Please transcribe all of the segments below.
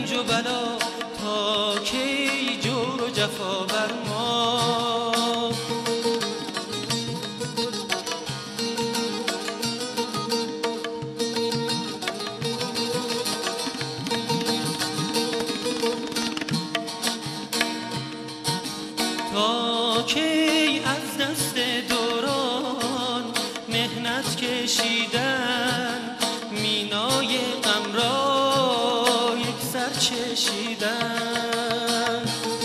رنج و بلا، تا کی جور و جفا بر ما. تا کی از دست دوران مهنت کشیدن، مینای غم را یک سر چشیدن.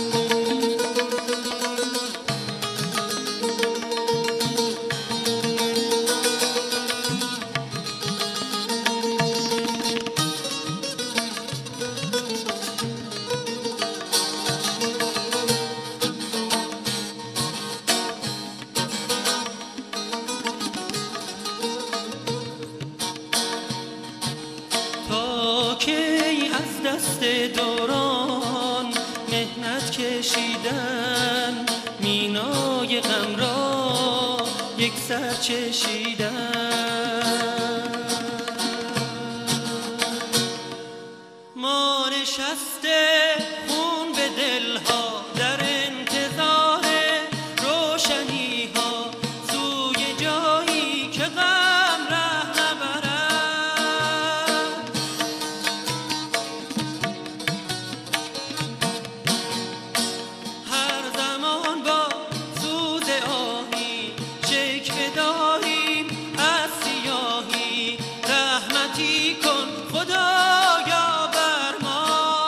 تا کی از دست دوران مهنت کشیدن، مینای غم را یک سر چشیدن. ما نشسته خون به دلها در انتظار روشنی ها، سوی جایی که غم ره نبرد. هر زمان با سوز آهی شکوه داریم از سیاهی، رحمتی کن خدایا بر ما.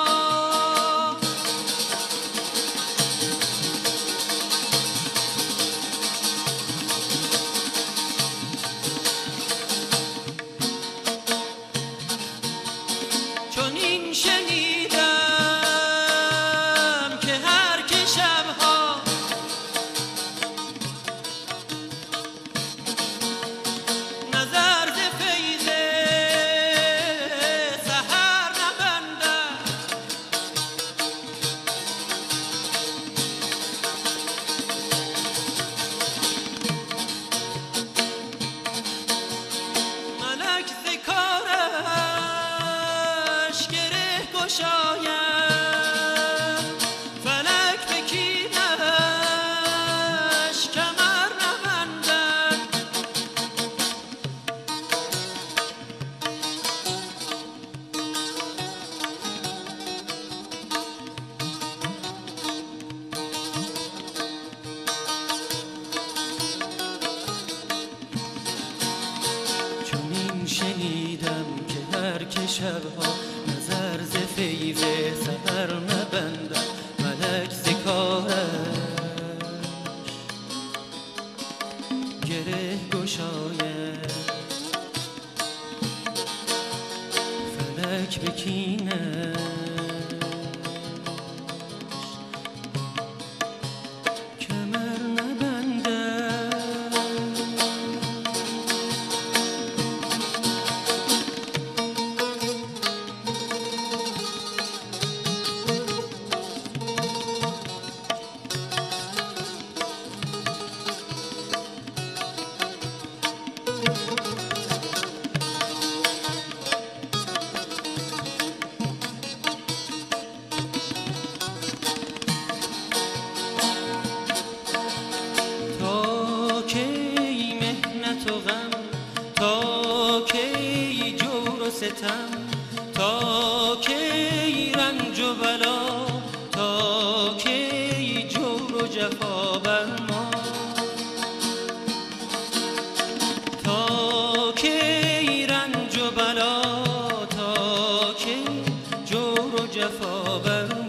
چون این شنیدم که هر که شبها نظر ز فیض سحر نبندد، ملک ز کارش گره گشاید، فلک به کینش کمر نبندد. چون این شنیدم که هر که شبها نظر ز فیض سحر نبندد، ملک ز کارش گره گشاید، فلک به کینش کمر نبندد. تا کی مهنت و غم، تا کی جور و ستم، تا کی رنج و بلا، تا کی جور و جفا بر ما. تا کی رنج و بلا، تا کی جور و جفا بر ما.